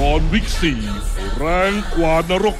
อนวิก4แรงกว่านรก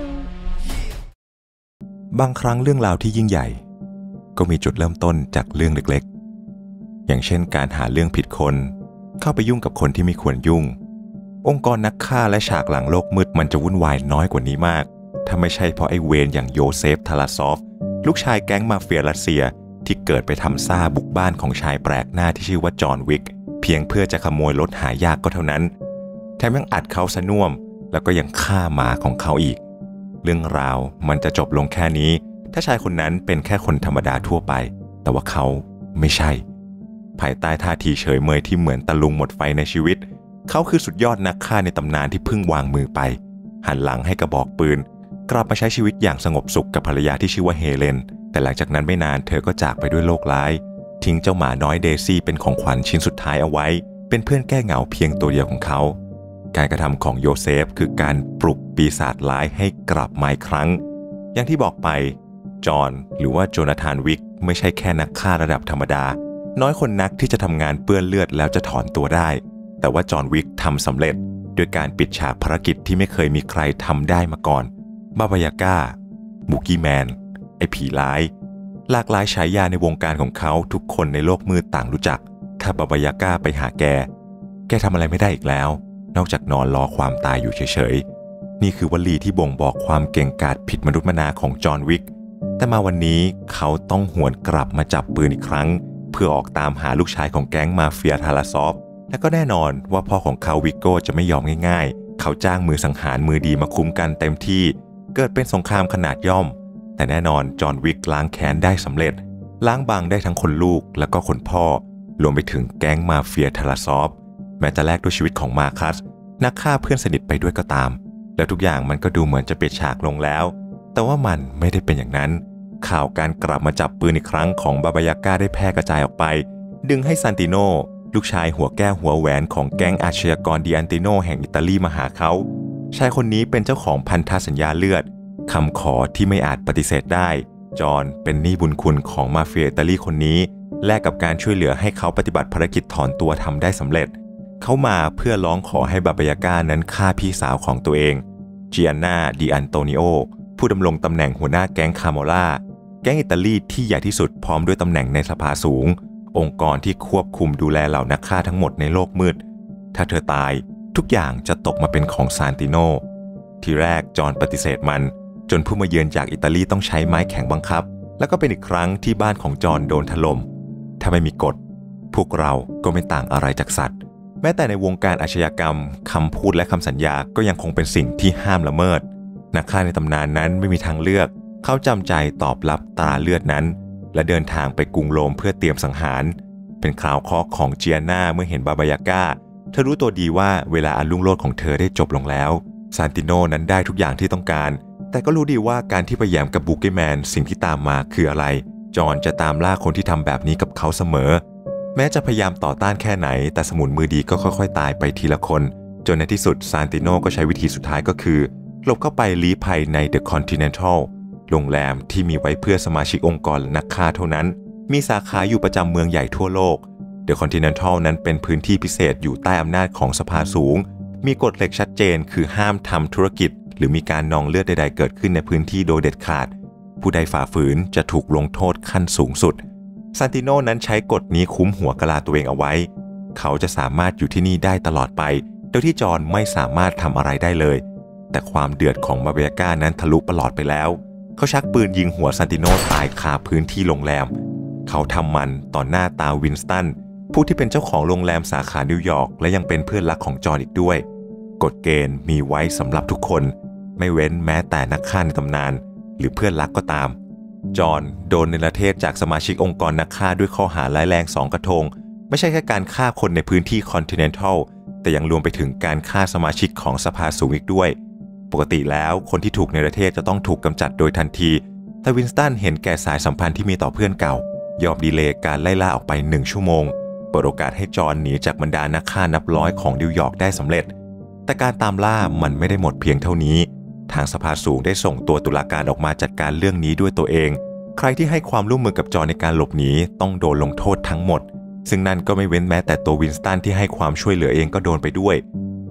บางครั้งเรื่องราวที่ยิ่งใหญ่ก็มีจุดเริ่มต้นจากเรื่องเล็กๆอย่างเช่นการหาเรื่องผิดคนเข้าไปยุ่งกับคนที่ไม่ควรยุ่งองค์กรนักฆ่าและฉากหลังโลกมืดมันจะวุ่นวายน้อยกว่านี้มากถ้าไม่ใช่เพราะไอ้เวรอย่างโยเซฟทาราซอฟลูกชายแก๊งมาเฟียรัสเซียที่เกิดไปทำซ่าบุกบ้านของชายแปลกหน้าที่ชื่อว่าจอห์นวิกเพียงเพื่อจะขโมยรถหายากก็เท่านั้นแถมยังอัดเขาซะน่วมแล้วก็ยังฆ่าหมาของเขาอีกเรื่องราวมันจะจบลงแค่นี้ถ้าชายคนนั้นเป็นแค่คนธรรมดาทั่วไปแต่ว่าเขาไม่ใช่ภายใต้ท่าทีเฉยเมยที่เหมือนตะลุงหมดไฟในชีวิตเขาคือสุดยอดนักฆ่าในตำนานที่เพิ่งวางมือไปหันหลังให้กระบอกปืนกลับมาใช้ชีวิตอย่างสงบสุขกับภรรยาที่ชื่อว่าเฮเลนแต่หลังจากนั้นไม่นานเธอก็จากไปด้วยโรคร้ายทิ้งเจ้าหมาน้อยเดซี่เป็นของขวัญชิ้นสุดท้ายเอาไว้เป็นเพื่อนแก้เหงาเพียงตัวเดียวของเขาการกระทำของโยเซฟคือการปลุกปีศาจร้ายให้กลับมาอีกครั้งอย่างที่บอกไปจอห์นหรือว่าโจนาธานวิกไม่ใช่แค่นักฆ่าระดับธรรมดาน้อยคนนักที่จะทำงานเปื้อนเลือดแล้วจะถอนตัวได้แต่ว่าจอห์นวิกทำสำเร็จด้วยการปิดฉากภารกิจที่ไม่เคยมีใครทำได้มาก่อนบาบายาก้าบุกี้แมนไอ้ผีร้ายหลากหลายฉายาในวงการของเขาทุกคนในโลกมืดต่างรู้จักถ้าบาบายาก้าไปหาแกทำอะไรไม่ได้อีกแล้วนอกจากนอนรอความตายอยู่เฉยๆนี่คือวลีที่บ่งบอกความเก่งกาจผิดมนุษย์มนาของจอห์นวิกแต่มาวันนี้เขาต้องหวนกลับมาจับปืนอีกครั้งเพื่อออกตามหาลูกชายของแก๊งมาเฟียทาราซอฟและก็แน่นอนว่าพ่อของเขาวิโก้จะไม่ยอมง่ายๆเขาจ้างมือสังหารมือดีมาคุ้มกันเต็มที่เกิดเป็นสงครามขนาดย่อมแต่แน่นอนจอห์นวิกล้างแค้นได้สำเร็จล้างบางได้ทั้งคนลูกและก็คนพ่อรวมไปถึงแก๊งมาเฟียทาราซอฟแม้จะแลกด้วยชีวิตของมาคัสนักฆ่าเพื่อนสนิทไปด้วยก็ตามแล้วทุกอย่างมันก็ดูเหมือนจะปิดฉากลงแล้วแต่ว่ามันไม่ได้เป็นอย่างนั้นข่าวการกลับมาจับปืนอีกครั้งของบาบายาก้าได้แพร่กระจายออกไปดึงให้ซานติโนลูกชายหัวแก้วหัวแหวนของแก๊งอาชญากรดิอันติโนแห่งอิตาลีมาหาเขาชายคนนี้เป็นเจ้าของพันธสัญญาเลือดคำขอที่ไม่อาจปฏิเสธได้จอห์นเป็นหนี้บุญคุณของมาเฟียอิตาลีคนนี้แลกกับการช่วยเหลือให้เขาปฏิบัติภารกิจถอนตัวทำได้สำเร็จเขามาเพื่อร้องขอให้บาบายาก้านั้นฆ่าพี่สาวของตัวเองจิอันนาดิอันโตนิโอผู้ดำรงตำแหน่งหัวหน้าแก๊งคาโมล่าแก๊งอิตาลีที่ใหญ่ที่สุดพร้อมด้วยตำแหน่งในสภาสูงองค์กรที่ควบคุมดูแลเหล่านักฆ่าทั้งหมดในโลกมืดถ้าเธอตายทุกอย่างจะตกมาเป็นของซานติโนทีแรกจอห์นปฏิเสธมันจนผู้มาเยือนจากอิตาลีต้องใช้ไม้แข็งบังคับแล้วก็เป็นอีกครั้งที่บ้านของจอห์นโดนถล่มถ้าไม่มีกฎพวกเราก็ไม่ต่างอะไรจากสัตว์แม้แต่ในวงการอาชญากรรมคำพูดและคำสัญญาก็ยังคงเป็นสิ่งที่ห้ามละเมิดนักฆ่าในตำนานนั้นไม่มีทางเลือกเขาจำใจตอบรับตราเลือดนั้นและเดินทางไปกรุงโรมเพื่อเตรียมสังหารเป็นข่าวเคราะห์ของเจียนาเมื่อเห็นบาบายาก้าเธอรู้ตัวดีว่าเวลาอันรุ่งโรจน์ของเธอได้จบลงแล้วซานติโนนั้นได้ทุกอย่างที่ต้องการแต่ก็รู้ดีว่าการที่ไปแย้มกับบุกี้แมนสิ่งที่ตามมาคืออะไรจอห์นจะตามล่าคนที่ทำแบบนี้กับเขาเสมอแม้จะพยายามต่อต้านแค่ไหนแต่สมุนมือดีก็ค่อยๆตายไปทีละคนจนในที่สุดซานติโนก็ใช้วิธีสุดท้ายก็คือหลบเข้าไปลี้ภัยใน The Continental โรงแรมที่มีไว้เพื่อสมาชิกองค์กรนักฆ่าเท่านั้นมีสาขาอยู่ประจำเมืองใหญ่ทั่วโลก The Continental นั้นเป็นพื้นที่พิเศษอยู่ใต้อำนาจของสภาสูงมีกฎเหล็กชัดเจนคือห้ามทำธุรกิจหรือมีการนองเลือดใดๆเกิดขึ้นในพื้นที่โดยเด็ดขาดผู้ใดฝ่าฝืนจะถูกลงโทษขั้นสูงสุดซานติโนนั้นใช้กฎนี้คุ้มหัวกะลาตัวเองเอาไว้เขาจะสามารถอยู่ที่นี่ได้ตลอดไปโดยที่จอห์นไม่สามารถทำอะไรได้เลยแต่ความเดือดของบาบายาก้านั้นทะลุปลอดไปแล้วเขาชักปืนยิงหัวซานติโนตายคาพื้นที่โรงแรมเขาทำมันต่อหน้าตาวินสตันผู้ที่เป็นเจ้าของโรงแรมสาขานิวยอร์กและยังเป็นเพื่อนรักของจอห์นอีกด้วยกฎเกณฑ์มีไว้สำหรับทุกคนไม่เว้นแม้แต่นักฆ่าในตำนานหรือเพื่อนรักก็ตามจอห์นโดนเนรเทศจากสมาชิกองค์กรนักฆ่าด้วยข้อหาร้ายแรง2กระทงไม่ใช่แค่การฆ่าคนในพื้นที่คอนติเนนทัลแต่ยังรวมไปถึงการฆ่าสมาชิกของสภาสูงอีกด้วยปกติแล้วคนที่ถูกเนรเทศจะต้องถูกกำจัดโดยทันทีแต่วินสตันเห็นแก่สายสัมพันธ์ที่มีต่อเพื่อนเก่ายอมดีเลย์การไล่ล่าออกไป1ชั่วโมงเปิดโอกาสให้จอห์นหนีจากบรรดานักฆ่านับร้อยของนิวยอร์กได้สำเร็จแต่การตามล่ามันไม่ได้หมดเพียงเท่านี้ทางสภาสูงได้ส่งตัวตุลาการออกมาจัดการเรื่องนี้ด้วยตัวเองใครที่ให้ความร่วมมือกับจอห์นในการหลบหนีต้องโดนลงโทษทั้งหมดซึ่งนั่นก็ไม่เว้นแม้แต่ตัววินสตันที่ให้ความช่วยเหลือเองก็โดนไปด้วย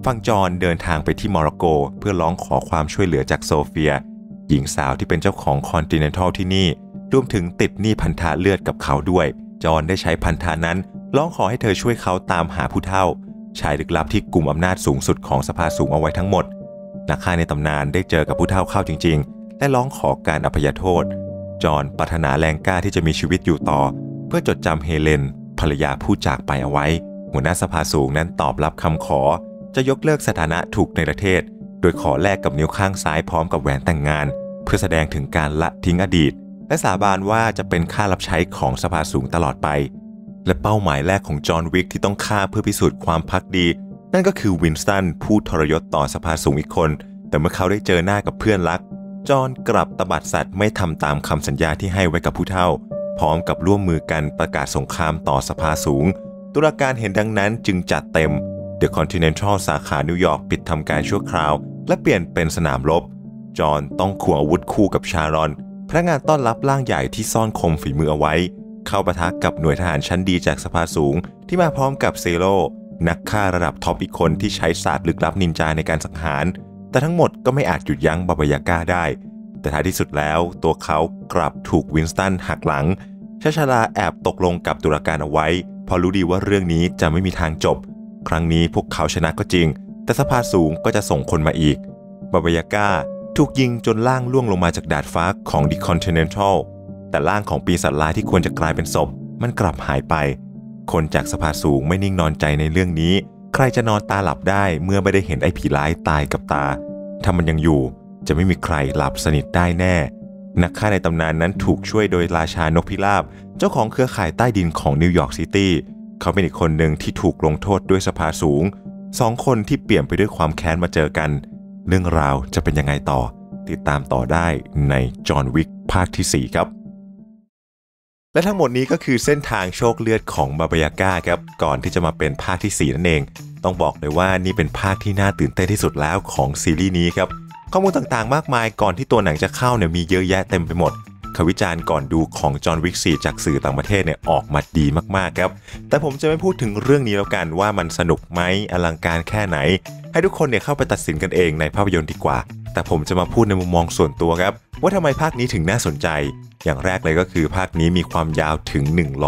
ฝั่งจอห์นเดินทางไปที่โมร็อกโกเพื่อร้องขอความช่วยเหลือจากโซเฟียหญิงสาวที่เป็นเจ้าของคอนติเนนทัลที่นี่รวมถึงติดหนี้พันธะเลือดกับเขาด้วยจอห์นได้ใช้พันธะนั้นร้องขอให้เธอช่วยเขาตามหาผู้เฒ่าชายลึกลับที่กุมอำนาจสูงสุดของสภาสูงเอาไว้ทั้งหมดนักฆ่าในตำนานได้เจอกับผู้เฒ่าเข้าจริงๆและร้องขอการอภัยโทษจอห์นปรารถนาแรงกล้าที่จะมีชีวิตอยู่ต่อเพื่อจดจำเฮเลนภรรยาผู้จากไปเอาไว้หัวหน้าสภาสูงนั้นตอบรับคำขอจะยกเลิกสถานะถูกในประเทศโดยขอแลกกับนิ้วข้างซ้ายพร้อมกับแหวนแต่งงานเพื่อแสดงถึงการละทิ้งอดีตและสาบานว่าจะเป็นข้ารับใช้ของสภาสูงตลอดไปและเป้าหมายแรกของจอห์นวิกที่ต้องฆ่าเพื่อพิสูจน์ความภักดีนั่นก็คือวินสตันผู้ทรยศต่อสภาสูงอีกคนแต่เมื่อเขาได้เจอหน้ากับเพื่อนรักจอห์นกลับตบัดสัตว์ไม่ทำตามคำสัญญาที่ให้ไว้กับผู้เฒ่าพร้อมกับร่วมมือกันประกาศสงครามต่อสภาสูงตุลาการเห็นดังนั้นจึงจัดเต็ม The Continental สาขานิวยอร์กปิดทำการชั่วคราวและเปลี่ยนเป็นสนามรบจอห์นต้องควงอาวุธคู่กับชารอนพนักงานต้อนรับร่างใหญ่ที่ซ่อนคมฝีมือเอาไว้เข้าปะทะกับหน่วยทหารชั้นดีจากสภาสูงที่มาพร้อมกับเซโร่นักฆ่าระดับท็อปอีกคนที่ใช้ศาสตร์ลึกลับนินจาในการสังหารแต่ทั้งหมดก็ไม่อาจหยุดยั้งบาบายาก้าได้แต่ท้ายที่สุดแล้วตัวเขากลับถูกวินสตันหักหลังชาชาลาแอบตกลงกับตุลาการเอาไว้พอรู้ดีว่าเรื่องนี้จะไม่มีทางจบครั้งนี้พวกเขาชนะก็จริงแต่สภาสูงก็จะส่งคนมาอีกบาบายาก้าถูกยิงจนร่างล่วงลงมาจากดาดฟ้าของ The Continental แต่ร่างของปีศาจร้ายที่ควรจะกลายเป็นศพมันกลับหายไปคนจากสภาสูงไม่นิ่งนอนใจในเรื่องนี้ใครจะนอนตาหลับได้เมื่อไม่ได้เห็นไอ้ผีร้ายตายกับตาถ้ามันยังอยู่จะไม่มีใครหลับสนิทได้แน่นักฆ่าในตำนานนั้นถูกช่วยโดยราชานกพิราบเจ้าของเครือข่ายใต้ดินของนิวยอร์กซิตี้เขาเป็นอีกคนหนึ่งที่ถูกลงโทษด้วยสภาสูงสองคนที่เปี่ยมไปด้วยความแค้นมาเจอกันเรื่องราวจะเป็นยังไงต่อติดตามต่อได้ในจอห์นวิกภาคที่4ครับและทั้งหมดนี้ก็คือเส้นทางโชคเลือดของบาบายาก้าครับก่อนที่จะมาเป็นภาคที่4นั่นเองต้องบอกเลยว่านี่เป็นภาคที่น่าตื่นเต้นที่สุดแล้วของซีรีส์นี้ครับข้อมูลต่างๆมากมายก่อนที่ตัวหนังจะเข้าเนี่ยมีเยอะแยะเต็มไปหมดคำวิจารณ์ก่อนดูของจอห์นวิก4จากสื่อต่างประเทศเนี่ยออกมาดีมากๆครับแต่ผมจะไม่พูดถึงเรื่องนี้แล้วกันว่ามันสนุกไหมอลังการแค่ไหนให้ทุกคนเนี่ยเข้าไปตัดสินกันเองในภาพยนตร์ดีกว่าแต่ผมจะมาพูดในมุมมองส่วนตัวครับว่าทำไมภาคนี้ถึงน่าสนใจอย่างแรกเลยก็คือภาคนี้มีความยาวถึง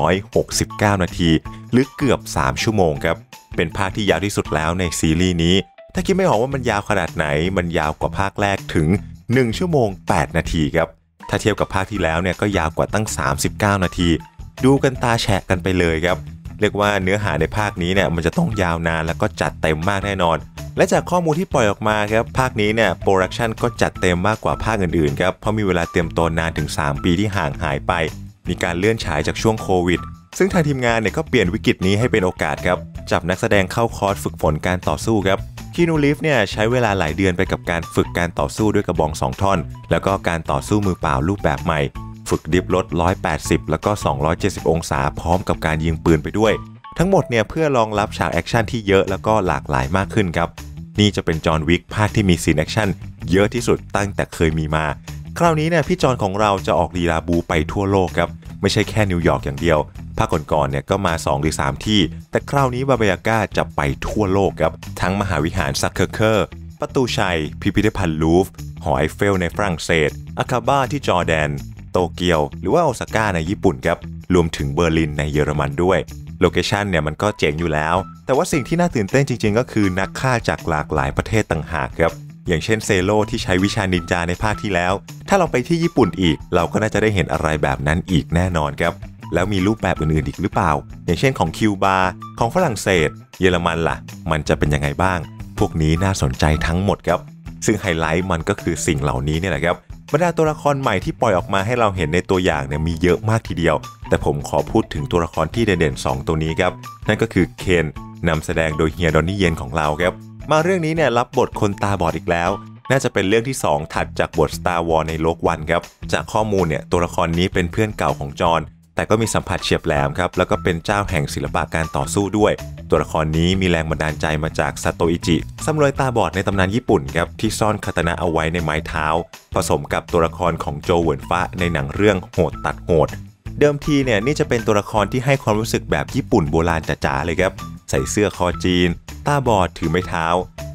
169นาทีหรือเกือบ3ชั่วโมงครับเป็นภาคที่ยาวที่สุดแล้วในซีรีส์นี้ถ้าคิดไม่ออกว่ามันยาวขนาดไหนมันยาวกว่าภาคแรกถึง1ชั่วโมง8นาทีครับถ้าเทียบกับภาคที่แล้วเนี่ยก็ยาวกว่าตั้ง39นาทีดูกันตาแฉะกันไปเลยครับเรียกว่าเนื้อหาในภาคนี้เนี่ยมันจะต้องยาวนานแล้วก็จัดเต็มมากแน่นอนและจากข้อมูลที่ปล่อยออกมาครับภาคนี้เนี่ยโปรดักชันก็จัดเต็มมากกว่าภาคอื่นๆครับเพราะมีเวลาเตรียมตัวนานถึง3ปีที่ห่างหายไปมีการเลื่อนฉายจากช่วงโควิดซึ่งทางทีมงานเนี่ยก็เปลี่ยนวิกฤตนี้ให้เป็นโอกาสครับจับนักแสดงเข้าคอร์สฝึกฝนการต่อสู้ครับคีนู รีฟส์เนี่ยใช้เวลาหลายเดือนไปกับการฝึกการต่อสู้ด้วยกระบอง2ท่อนแล้วก็การต่อสู้มือเปล่ารูปแบบใหม่ฝึกดิฟรถ180แล้วก็270องศาพร้อมกับการยิงปืนไปด้วยทั้งหมดเนี่ยเพื่อรองรับฉากแอคชั่นที่เยอะแล้วก็หลากหลายมากขึ้นครับนี่จะเป็นจอห์นวิกภาคที่มีซีนแอคชั่นเยอะที่สุดตั้งแต่เคยมีมาคราวนี้เนี่ยพี่จอห์นของเราจะออกลีลาบูไปทั่วโลกครับไม่ใช่แค่นิวยอร์กอย่างเดียวภาคก่อนๆเนี่ยก็มา2หรือ3ที่แต่คราวนี้บาบายาก้าจะไปทั่วโลกครับทั้งมหาวิหารซักเคอร์ประตูชัยพิพิธภัณฑ์ลูฟร์หอไอเฟลในฝรั่งเศสอาคาบ้าที่จอร์แดนโตเกียวหรือว่าโอซาก้าในญี่ปุ่นครับรวมถึงเบอร์ลินในเยอรมันด้วยโลเคชันเนี่ยมันก็เจ๋งอยู่แล้วแต่ว่าสิ่งที่น่าตื่นเต้นจริงๆก็คือนักฆ่าจากหลากหลายประเทศต่างหากครับอย่างเช่นเซโร่ที่ใช้วิชานินจาในภาคที่แล้วถ้าเราไปที่ญี่ปุ่นอีกเราก็น่าจะได้เห็นอะไรแบบนั้นอีกแน่นอนครับแล้วมีรูปแบบอื่นๆอีกหรือเปล่าอย่างเช่นของคิวบาของฝรั่งเศสเยอรมันล่ะมันจะเป็นยังไงบ้างพวกนี้น่าสนใจทั้งหมดครับซึ่งไฮไลท์มันก็คือสิ่งเหล่านี้เนี่ยแหละครับบรรดาตัวละครใหม่ที่ปล่อยออกมาให้เราเห็นในตัวอย่างเนี่ยมีเยอะมากทีเดียวแต่ผมขอพูดถึงตัวละครที่เด่นๆ2ตัวนี้ครับนั่นก็คือเคนนำแสดงโดยเฮียดอนนี่เย็นของเราครับมาเรื่องนี้เนี่ยรับบทคนตาบอดอีกแล้วน่าจะเป็นเรื่องที่2ถัดจากบท Star Wars ในโลกวันครับจากข้อมูลเนี่ยตัวละครนี้เป็นเพื่อนเก่าของจอห์นแต่ก็มีสัมผัสเฉียบแหลมครับแล้วก็เป็นเจ้าแห่งศิลปะการต่อสู้ด้วยตัวละครนี้มีแรงบันดาลใจมาจากซาโตอิจิซัมไรตาบอดในตำนานญี่ปุ่นครับที่ซ่อนคาตานะเอาไว้ในไม้เท้าผสมกับตัวละครของโจเหวินฟ้าในหนังเรื่องโหดตัดโหดเดิมทีเนี่ยนี่จะเป็นตัวละครที่ให้ความรู้สึกแบบญี่ปุ่นโบราณจ๋าๆเลยครับใส่เสื้อคอจีนตาบอดถือไม้เท้า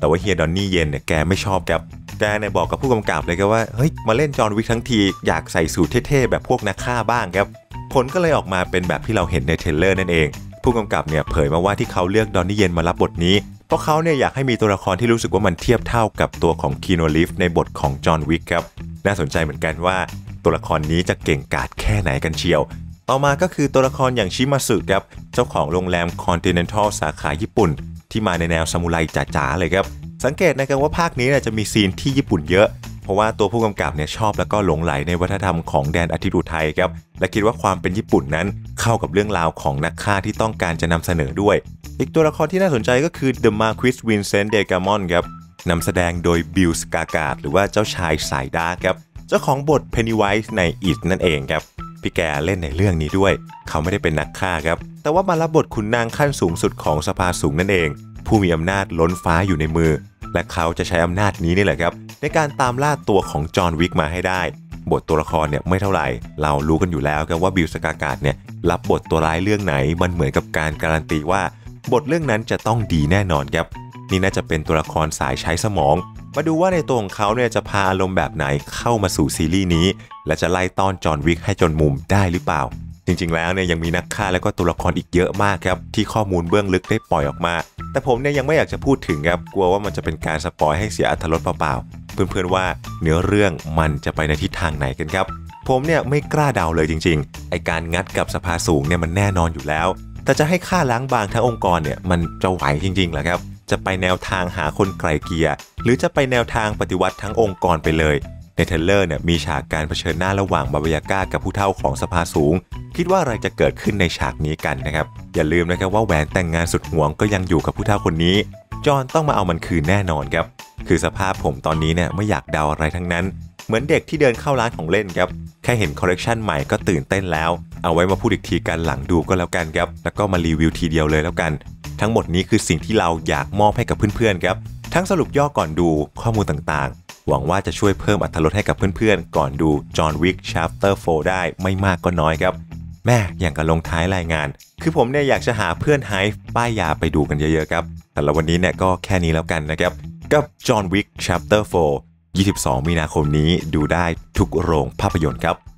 แต่ว่าเฮียดอนนี่เย็นเนี่ยแกไม่ชอบครับแกเนี่ยบอกกับผู้กำกับเลยครับว่าเฮ้ยมาเล่นจอห์นวิกทั้งทีอยากใส่สูทเท่ๆแบบพวกนักฆ่าบ้างครับผลก็เลยออกมาเป็นแบบที่เราเห็นในเทรลเลอร์นั่นเองผู้กำกับเนี่ยเผยมาว่าที่เขาเลือกดอนนี่เย็นมารับบทนี้เพราะเขาเนี่ยอยากให้มีตัวละครที่รู้สึกว่ามันเทียบเท่ากับตัวของคีนู รีฟส์ในบทของจอห์นวิกครับน่าสนใจเหมือนกันว่าตัวละครนี้จะเก่งกาจแค่ไหนกันเชียวต่อมาก็คือตัวละครอย่างชิมาสึครับเจ้าของโรงแรมคอนติเนนทัลสาขาญี่ปุ่นที่มาในแนวซามูไรจ๋าๆเลยครับสังเกตนะครับว่าภาคนี้จะมีซีนที่ญี่ปุ่นเยอะเพราะว่าตัวผู้กำกับเนี่ยชอบแล้วก็หลงไหลในวัฒนธรรมของแดนอาทิตย์อุทัยครับและคิดว่าความเป็นญี่ปุ่นนั้นเข้ากับเรื่องราวของนักฆ่าที่ต้องการจะนำเสนอด้วยอีกตัวละครที่น่าสนใจก็คือ The Marquis Vincent de Gamon ครับนำแสดงโดยบิลสกาการ์ดหรือว่าเจ้าชายสายดาร์กครับเจ้าของบท Pennywise ใน It นั่นเองครับพี่แกเล่นในเรื่องนี้ด้วยเขาไม่ได้เป็นนักฆ่าครับแต่ว่ามารับบทขุนนางขั้นสูงสุดของสภาสูงนั่นเองผู้มีอำนาจล้นฟ้าอยู่ในมือและเขาจะใช้อำนาจนี้นี่แหละครับในการตามล่าตัวของจอห์นวิกมาให้ได้บทตัวละครเนี่ยไม่เท่าไหร่เรารู้กันอยู่แล้วครับว่าบิลสกาการ์ดเนี่ยรับบทตัวร้ายเรื่องไหนมันเหมือนกับการการันตีว่าบทเรื่องนั้นจะต้องดีแน่นอนครับนี่น่าจะเป็นตัวละครสายใช้สมองมาดูว่าในตัวของเขาเนี่ยจะพาอารมณ์แบบไหนเข้ามาสู่ซีรีส์นี้และจะไล่ต้อนจอห์นวิกให้จนมุมได้หรือเปล่าจริงๆแล้วเนี่ยยังมีนักฆ่าและก็ตัวละครอีกเยอะมากครับที่ข้อมูลเบื้องลึกได้ปล่อยออกมาแต่ผมเนี่ยยังไม่อยากจะพูดถึงครับกลัวว่ามันจะเป็นการสปอยให้เสียอรรถรสเปล่าๆเพื่อนๆว่าเนื้อเรื่องมันจะไปในทิศทางไหนกันครับผมเนี่ยไม่กล้าเดาเลยจริงๆไอการงัดกับสภาสูงเนี่ยมันแน่นอนอยู่แล้วแต่จะให้ฆ่าล้างบางทั้งองค์กรเนี่ยมันจะไหวจริงๆเหรอครับจะไปแนวทางหาคนไกลเกลี่ยหรือจะไปแนวทางปฏิวัติทั้งองค์กรไปเลยในเทรลเลอร์เนี่ยมีฉากการเผชิญหน้าระหว่างบาบายาก้ากับผู้เฒ่าของสภาสูงคิดว่าอะไรจะเกิดขึ้นในฉากนี้กันนะครับอย่าลืมนะครับว่าแหวนแต่งงานสุดห่วงก็ยังอยู่กับผู้เฒ่าคนนี้จอห์นต้องมาเอามันคืนแน่นอนครับคือสภาพผมตอนนี้เนี่ยไม่อยากเดาอะไรทั้งนั้นเหมือนเด็กที่เดินเข้าร้านของเล่นครับแค่เห็นคอลเลกชันใหม่ก็ตื่นเต้นแล้วเอาไว้มาพูดอีกทีกันหลังดูก็แล้วกันครับแล้วก็มารีวิวทีเดียวเลยแล้วกันทั้งหมดนี้คือสิ่งที่เราอยากมอบให้กับเพื่อนๆครับทั้งสรุปย่อก่อนดูข้อมูลต่างๆหวังว่าจะช่วยเพิ่มอรรถรสให้กับเพื่อนๆก่อนดู John Wick Chapter 4 ได้ไม่มากก็น้อยครับแม่อย่างกับลงท้ายรายงานคือผมเนี่ยอยากจะหาเพื่อนไฮฟ์ป้ายยาไปดูกันเยอะๆครับแต่ละวันนี้เนี่ยก็แค่นี้แล้วกันนะครับกับ John Wick Chapter 4 22 มีนาคมนี้ดูได้ทุกโรงภาพยนตร์ครับ